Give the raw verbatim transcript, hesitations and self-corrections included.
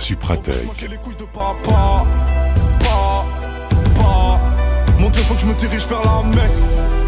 Supratech. Les couilles de papa, pas, pas. Mon Dieu, faut que je me dirige vers la Mecque.